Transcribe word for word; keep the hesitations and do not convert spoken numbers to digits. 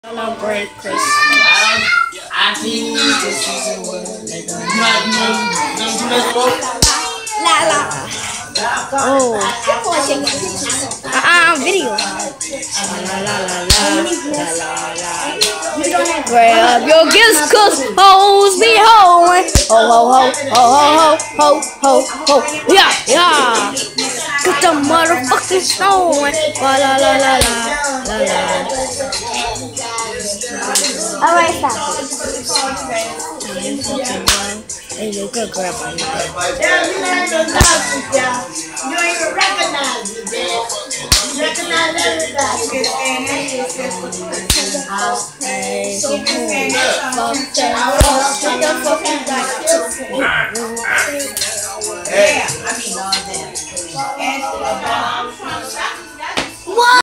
Celebrate Christmas. I think this is a word. La la. Oh. Uh-uh, video. La la la la la la la. Grab your gifts, cause hoes be hoeing. Ho ho ho ho ho ho ho ho. Yeah yeah. Get the motherfucking snowing. La la la la la la la. Alright, stop. Hey, you could grab my knife. Yeah, you learn those houses, y'all. You ain't even recognize it, man. You recognize everybody. Hey, So you can Yeah, I mean all that.